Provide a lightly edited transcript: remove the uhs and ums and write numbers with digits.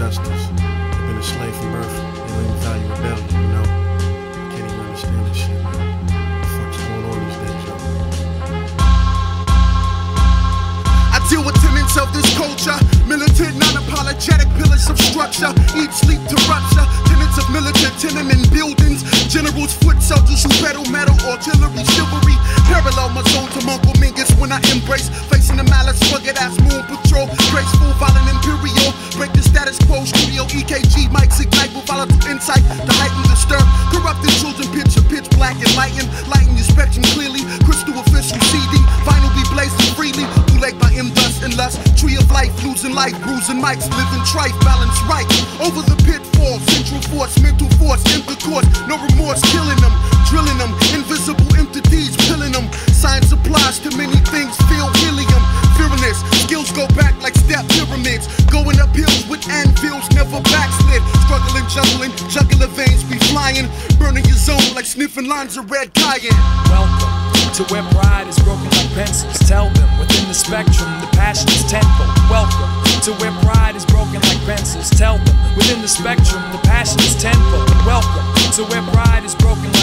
justice. They've been a slave from birth. They don't even value rebellion, you know? I can't even understand this shit, man. What the fuck's going on these days, yo? I deal with tenets of this culture, militant, non-apologetic pillars of structure. Eat, sleep to rupture. Tenets of militant tenement buildings. Generals, foot soldiers who pedal metal, artillery, chivalry. Parallel my zone to Uncle Mingus when I embrace facing the malice, rugged ass moon patrol. Graceful, violent, imperial. Break the status quo, studio, EKG, mics ignite with volatile insight to heighten the stir. Corrupted children, picture pitch black and lighten your spectrum clearly. Crystal official CD, vinyl be blazing freely. Bootleg by M dust and lust. Tree of life, losing life, bruising mics, living trife, balance right. Over the pitfall, central force, mental force, intercourse, no remorse, killing them, drilling them, invisible entities, killing them. Science applies to many things, feel helium, fearless. Skills go back like step pyramids, going up hills with anvils, never backslid. Struggling, juggler veins be flying, burning your zone like sniffing lines of red cayenne. Welcome to where pride is broken like pencils. Tell them within the spectrum the passion is tenfold. Welcome to where pride is broken like pencils. Tell them within the spectrum the passion is tenfold. Welcome to where pride is broken